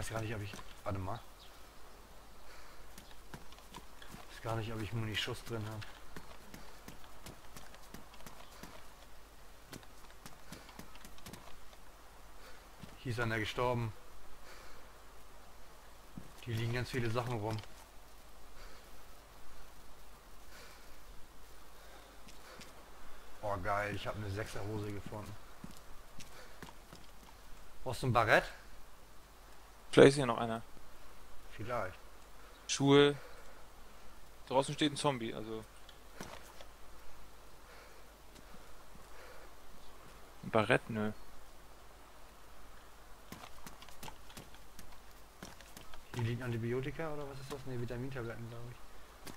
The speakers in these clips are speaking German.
Weiß gar nicht, ob ich... Warte mal. Weiß gar nicht, ob ich Muni-Schuss drin habe. Hier ist einer gestorben. Hier liegen ganz viele Sachen rum. Oh geil, ich habe eine 6er Hose gefunden. Brauchst du ein Barett? Vielleicht ist hier noch einer. Vielleicht. Schuhe. Draußen steht ein Zombie, also. Ein Barett, nö. Hier liegen Antibiotika oder was ist das? Ne, Vitamintabletten, glaube ich.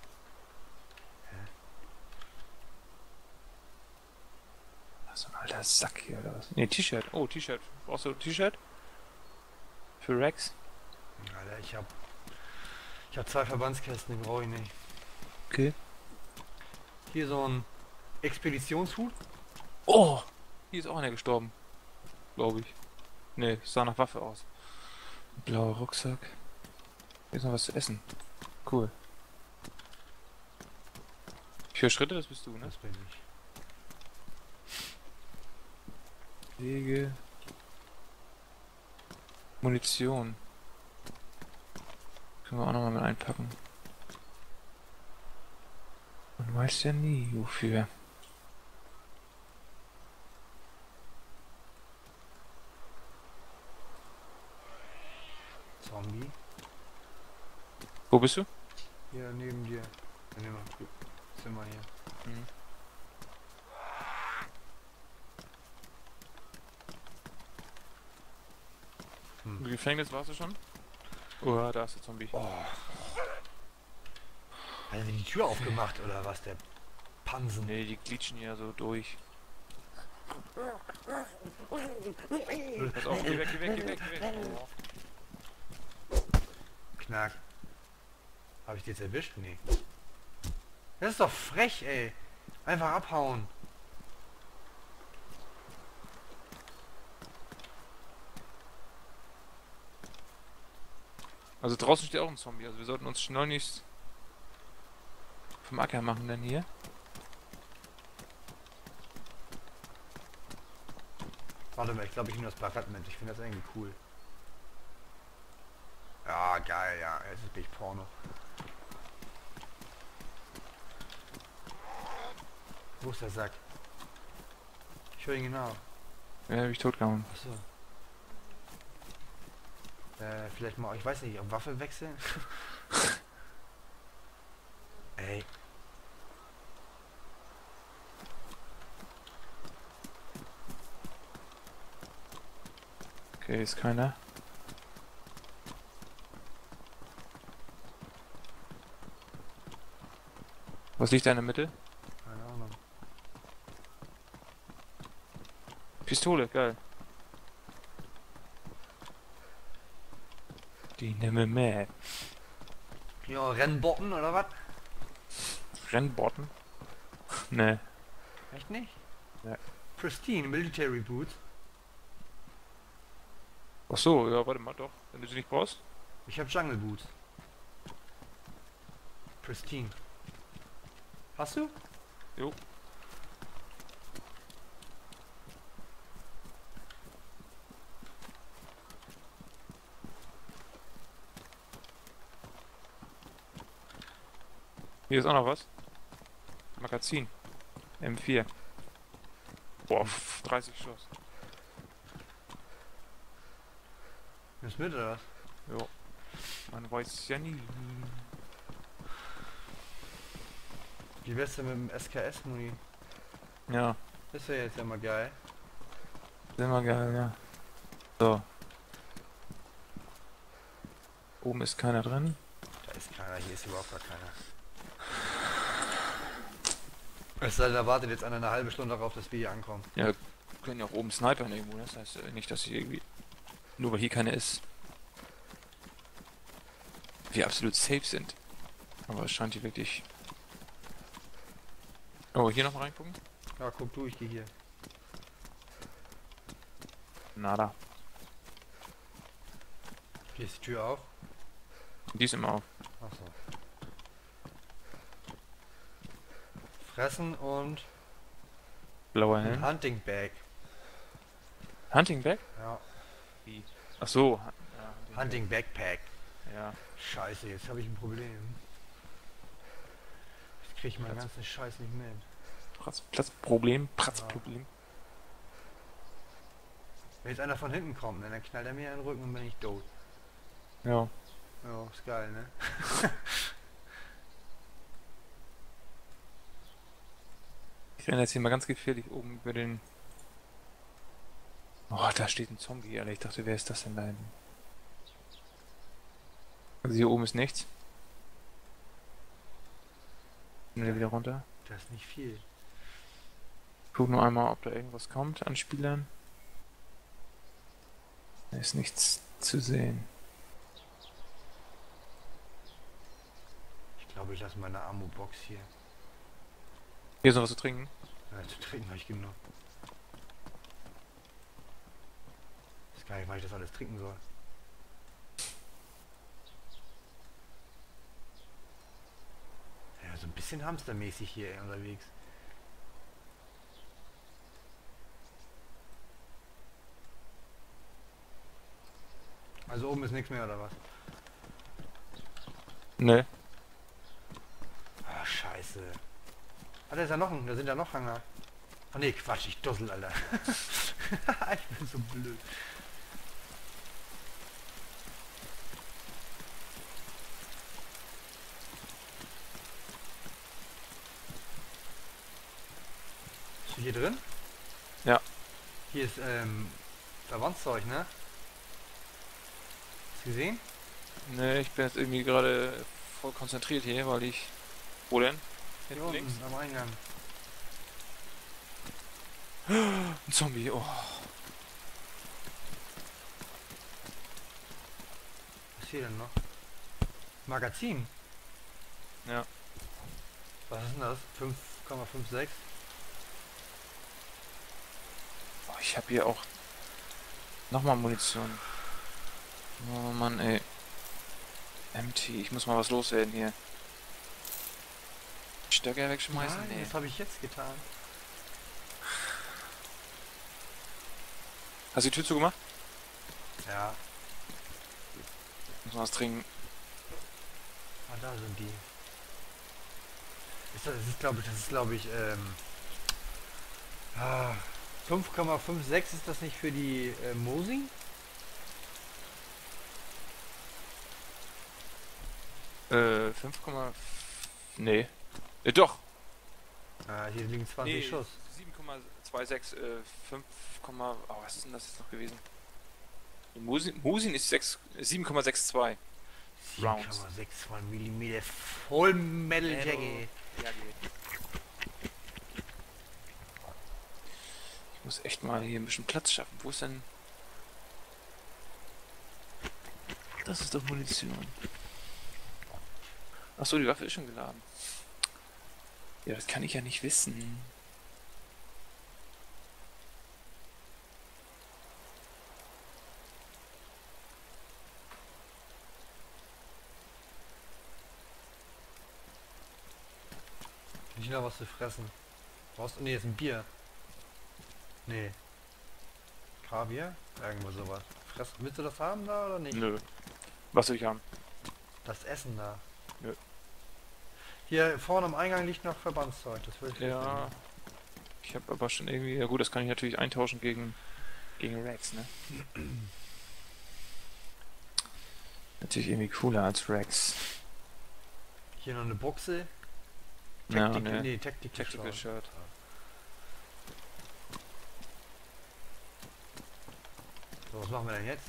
So ein alter Sack hier oder was? Ne, T-Shirt. Oh, T-Shirt. Brauchst du ein T-Shirt? Für Rex? Alter, ich hab 2 Verbandskästen, die brauche ich nicht. Okay. Hier so ein Expeditionshut. Oh! Hier ist auch einer gestorben. Glaube ich. Ne, sah nach Waffe aus. Blauer Rucksack. Hier ist noch was zu essen. Cool. Ich höre Schritte, das bist du, ne? Das bin ich. Wege. Munition. Können wir auch nochmal mit einpacken. Man weiß ja nie, wofür. Zombie. Wo bist du? Hier neben dir. In dem Zimmer hier. Mhm. Im Gefängnis warst du schon? Oh, da ist der Zombie. Oh. Hat er die Tür aufgemacht oder was? Der Pansen. Ne, die glitschen hier so durch. Pass auf, geh weg, geh weg, geh weg, geh weg. Oh. Knack. Habe ich die jetzt erwischt? Nee. Das ist doch frech, ey. Einfach abhauen. Also draußen steht auch ein Zombie, also wir sollten uns schleunigst vom Acker machen denn hier. Warte mal, ich glaube, ich nehme das Plakat mit. Ich finde das irgendwie cool. Ja, geil, ja. Jetzt bin ich Porno. Wo ist der Sack? Ich höre ihn genau. Ja, hab ich totgehauen. Achso. Vielleicht mal, ich weiß nicht, auf Waffe wechseln? Ey. Okay, ist keiner. Was liegt da in der Mitte? Keine Ahnung. Pistole, geil. Die nehme mit. Ja, Rennbotten oder was? Rennbotten? Ne. Echt nicht? Ja. Pristine Military Boots. Ach so, ja, warte mal doch. Wenn du sie nicht brauchst. Ich habe Jungle Boots. Pristine. Hast du? Jo. Hier ist auch noch was. Magazin. M4. Boah, 30 Schuss. Nimmst mit oder was? Jo. Man weiß ja nie. Wie wär's denn mit dem SKS-Muni? Ja, Das wäre jetzt ja mal geil. ist immer geil, ja. So. Oben ist keiner drin. Da ist keiner, hier ist überhaupt gar keiner. Es sei denn, da wartet jetzt einer eine halbe Stunde darauf, dass wir hier ankommen. Ja, können ja auch oben snipern irgendwo. Das heißt nicht, dass hier irgendwie. Nur weil hier keiner ist. Wir absolut safe sind. Aber es scheint hier wirklich. Oh, hier nochmal reingucken? Ja, guck du, ich gehe hier. Nada. Hier ist die Tür auf. Die ist immer auf. Achso. Fressen und Blauer ein Helm. Hunting Bag. Hunting Bag? Ja. Wie? Ach so. Ja, Hunting Backpack. Ja. Scheiße, jetzt habe ich ein Problem. Jetzt kriege ich meinen Platz. ganzen Scheiß nicht mit. Platzproblem. Platzproblem. Wenn jetzt einer von hinten kommt, ne, dann knallt er mir in den Rücken und bin ich tot. Ja. Ja, ist geil, ne? Ich renne jetzt hier mal ganz gefährlich oben über den... Oh, da steht ein Zombie, Alter. Ich dachte, wer ist das denn da hinten? Also hier oben ist nichts. Schnell wieder runter. Das ist nicht viel. Guck nur einmal, ob da irgendwas kommt an Spielern. Da ist nichts zu sehen. Ich glaube, ich lasse meine Ammo-Box hier. Hier ist noch was zu trinken. Ja, zu trinken habe ich genug. Ich weiß gar nicht, wann ich das alles trinken soll. Ja, so ein bisschen hamstermäßig hier unterwegs. Also oben ist nichts mehr, oder was? Ne. Ah, scheiße. Ah, da ist ja noch ein, da sind ja noch Hanger. Ah ne, Quatsch, ich dussel, Alter. Ich bin so blöd. Bist du hier drin? Ja. Hier ist, Verbandszeug, ne? Hast du gesehen? Ne, ich bin jetzt irgendwie gerade voll konzentriert hier, weil ich... Wo denn? Hier Hinten links? unten, am Eingang. Ein Zombie, oh. Was ist hier denn noch? Magazin. Ja. Was ist denn das? 5,56? Oh, ich habe hier auch nochmal Munition. Oh Mann, ey. MT, ich muss mal was loswerden hier. Stöcker wegschmeißen? Nein, Nee. das habe ich jetzt getan. Hast du die Tür zugemacht? Ja. Muss mal was trinken. Ah, da sind die. Das ist glaube ich, 5,56 ist das nicht für die Mosi? 5, nee. Doch. Ah, hier liegen 20 Nee, Schuss. 7,26, 5, oh, was ist denn das jetzt noch gewesen? Musin ist 7,62 Rounds. 7,62 mm Full Metal Jacket. Ja, ich muss echt mal hier ein bisschen Platz schaffen. Wo ist denn... Das ist doch Munition. Achso, die Waffe ist schon geladen. Ja, das kann ich ja nicht wissen. Nicht noch was zu fressen. Brauchst du? Nee, ist ein Bier. Nee. Kaviar? Irgendwo sowas. Willst du das haben da oder nicht? Nö. Was will ich haben? Das Essen da. Nö. Hier vorne am Eingang liegt noch Verbandszeug. Das will ich Ja. mitnehmen. Ich habe aber schon irgendwie... Ja gut, das kann ich natürlich eintauschen gegen Rex, ne? Natürlich irgendwie cooler als Rex. Hier noch eine Buchse. Ja, Tactical, ne. nee, Tactical Tactical Short. Shirt. So, was machen wir denn jetzt?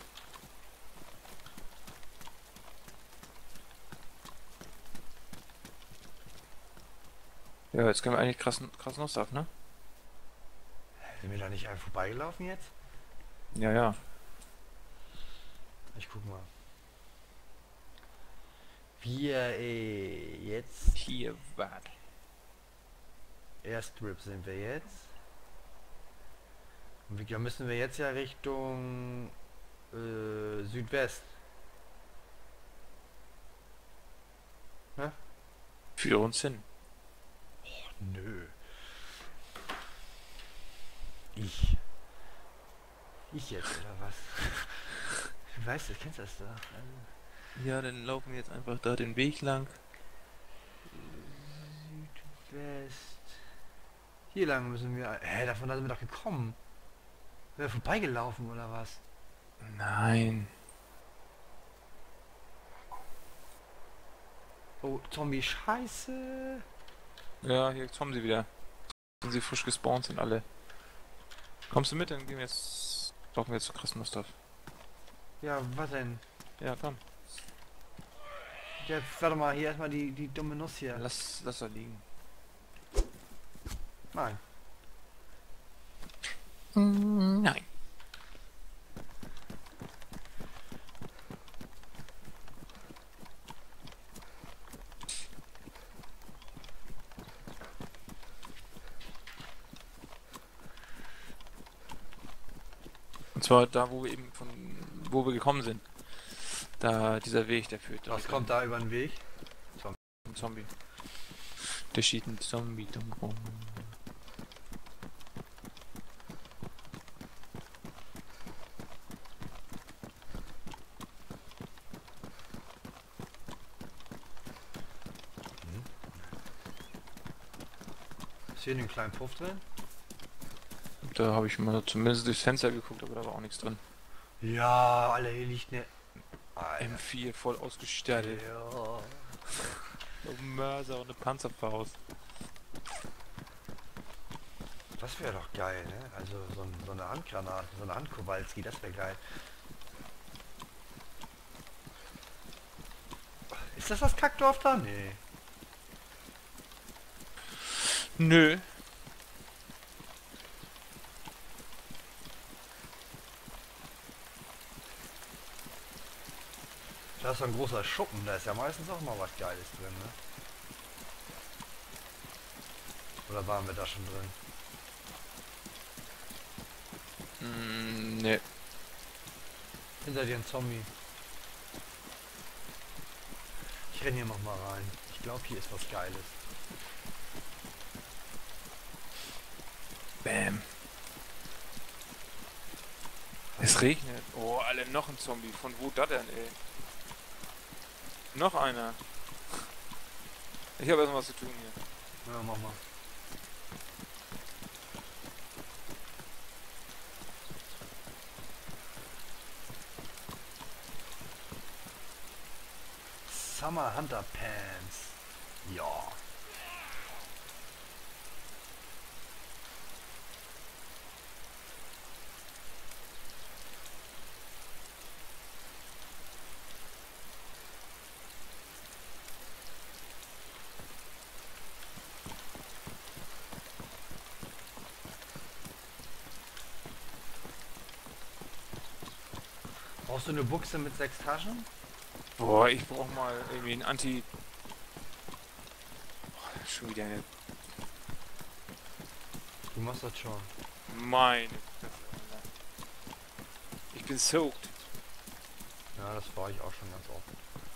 Ja, jetzt können wir eigentlich krass noch sagen, ne? Sind wir da nicht einfach vorbeigelaufen jetzt? Ja, ja. Ich guck mal. Wir jetzt Hier, was? Airstrip sind wir jetzt. Und da müssen wir jetzt ja Richtung Südwest. Ne? Führe uns hin. Nö. Ich. Ich jetzt, oder was? Du weißt, du kennst das doch. Ja, dann laufen wir jetzt einfach da den Weg lang. Südwest. Hier lang müssen wir. Hä, davon sind wir doch gekommen. Sind wir vorbeigelaufen, oder was? Nein. Oh, Zombie, scheiße. Ja, hier kommen sie wieder. Sind sie frisch gespawnt, sind alle. Kommst du mit? Dann gehen wir jetzt. Laufen wir jetzt zu Krasnostov. Ja, was denn? Ja, komm. Jetzt, warte mal, hier erstmal die dumme Nuss hier. Lass da liegen. Nein. Nein. Und zwar da, wo wir eben wo wir gekommen sind. Da, dieser Weg, der führt Was kommt da über den Weg? ein Zombie. Der schießt ein Zombie dumm rum. Ist hier einen kleinen Puff drin? Da habe ich mal zumindest durchs Fenster geguckt, aber da war auch nichts drin. Ja, Alter, hier liegt ne. M4 voll ausgestattet. Ja. Ein Mörser und eine Panzerfaust. Das wäre doch geil, ne? Also so eine Handgranate, so eine Handkowalski, das wäre geil. Ist das Kackdorf da? Nee. Nö. Da ist so ein großer Schuppen, da ist ja meistens auch mal was Geiles drin, ne? Oder waren wir da schon drin? Ne. Hinter dir ein Zombie. Ich renn hier noch mal rein. Ich glaube, hier ist was Geiles. Bam. Es regnet. Oh, alle noch ein Zombie. Von wo da denn, ey? Noch einer. Ich habe erstmal was zu tun hier. Ja, mach mal. Summer Hunter Pants. Ja. Brauchst du eine Buchse mit 6 Taschen? Boah, ich brauch mal irgendwie ein Anti... Oh, schon wieder eine... Du machst das schon. Meine Fresse, Alter. Ich bin soaked. Ja, das war ich auch schon ganz oft.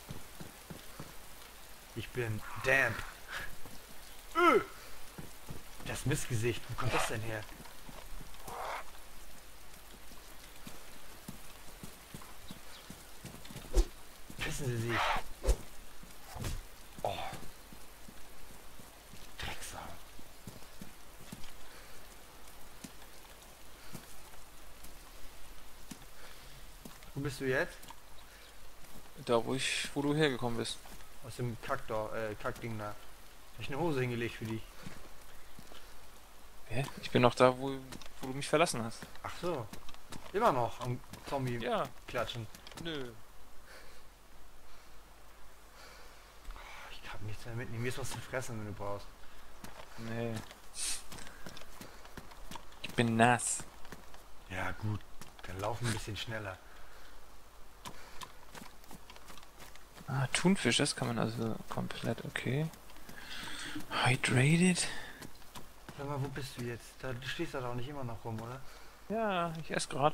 Ich bin damp. Das Missgesicht, wo kommt das denn her? Pissen Sie sich. Oh. Drecksau. Wo bist du jetzt? Da, wo du hergekommen bist. Aus dem Kackding da. Hab ich eine Hose hingelegt für dich. Hä? Ich bin noch da, wo du mich verlassen hast. Ach so. Immer noch am Zombie Ja. klatschen. Nö. Ich kann nichts mehr mitnehmen. Mir ist was zu fressen, wenn du brauchst. Nee. Ich bin nass. Ja gut. Dann laufen ein bisschen schneller. Ah, Thunfisch, das kann man also komplett, okay. Hydrated? Sag mal, wo bist du jetzt? Du stehst da doch nicht immer noch rum, oder? Ja, ich esse gerade.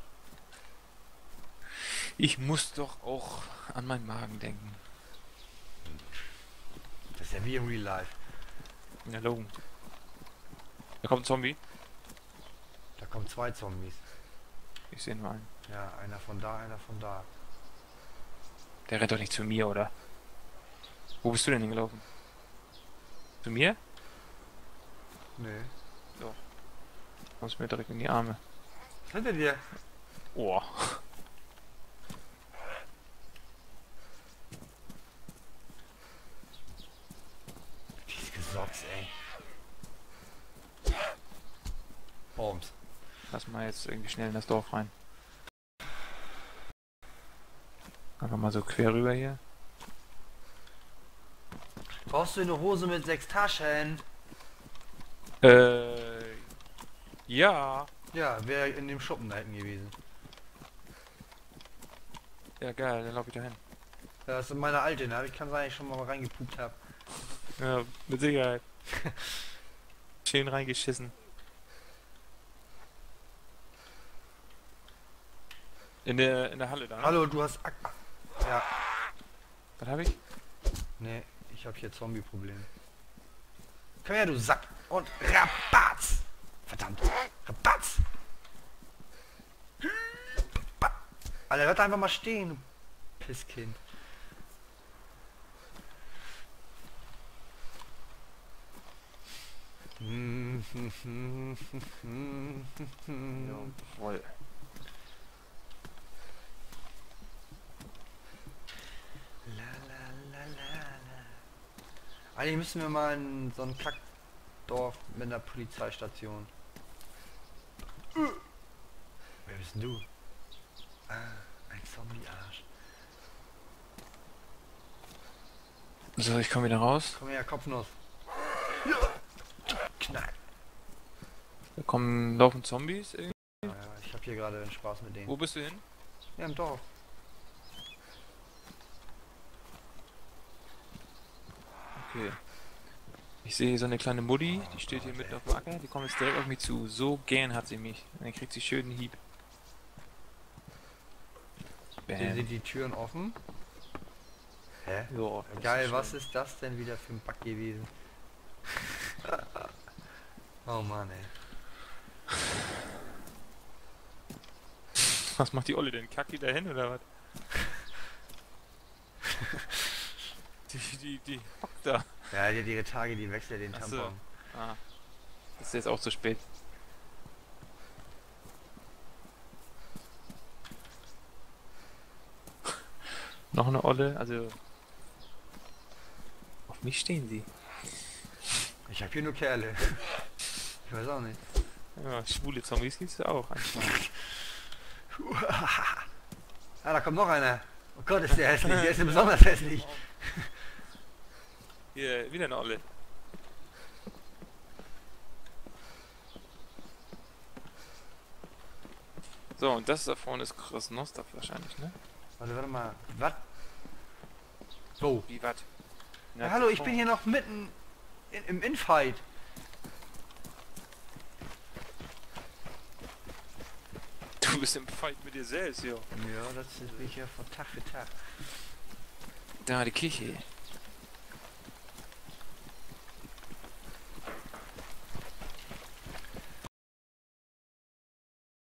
Ich muss doch auch an meinen Magen denken. wie im Real Life. Ja, Logan. Da kommt ein Zombie. Da kommen 2 Zombies. Ich sehe nur einen. Ja, einer von da, einer von da. Der rennt doch nicht zu mir, oder? Wo bist du denn hingelaufen? Zu mir? Nee. Kommst mir direkt in die Arme. Was hinter dir? Oh. Dieses Gesocks, ey. Bombs. Lass mal jetzt irgendwie schnell in das Dorf rein. Einfach mal so quer rüber hier. Brauchst du eine Hose mit 6 Taschen? Ja. Ja, wäre in dem Schuppen da hinten gewesen. Ja, geil, dann lauf ich da hin. Ja, das ist meine alte, ne? Ich kann sein, dass ich schon mal reingepupt habe. Ja, mit Sicherheit. Schön reingeschissen. In der Halle da, ne? Hallo, du hast... Ja. Was habe ich? Nee, ich habe hier Zombie-Problem. Komm her, du Sack! Und Rabatz! Verdammt! Rabatz! Alter, hört einfach mal stehen, du Pisskind. Voll. La, la, la, la, la. Eigentlich müssen wir mal in so ein Kackdorf mit einer Polizeistation. Wer bist denn du? Ah, ein Zombie-Arsch. So, ich komme wieder raus. Komm her, Kopfnuss. Ja. Knack. Da laufen Zombies irgendwie. Ja, ich habe hier gerade einen Spaß mit denen. Wo bist du hin? Ja, im Dorf. Okay. Ich sehe hier so eine kleine Mutti, die steht hier mitten auf dem Acker, die kommt jetzt direkt auf mich zu. So gern hat sie mich. Dann kriegt sie schön einen Hieb. Sehen Sie Bam. die Türen offen? Hä? Jo, das Geil, ist was schön. ist das denn wieder für ein Bug gewesen? Oh Mann, ey. Was macht die Olle denn? Kackt die da hin oder was? Die hockt da. Ja, die hat ihre Tage, die wechselt den Ach Tampon. so. Ah. Das ist jetzt auch zu spät. Noch eine Olle, also. Auf mich stehen sie. Ich hab hier nur Kerle. Ich weiß auch nicht. Ja, schwule Zombies gibt's ja auch anscheinend. Ah, da kommt noch einer. Oh Gott, ist der hässlich. Der ist ja besonders hässlich. Hier, wieder eine Olle. So, und das da vorne ist Krasnostov wahrscheinlich, ne? Warte mal. Was? So. Wie wat? Ja, hallo, ich bin hier noch mitten im Infight. Du bist im Fight mit dir selbst, jo. Ja, das bin ich ja von Tag für Tag. Da, die Kirche.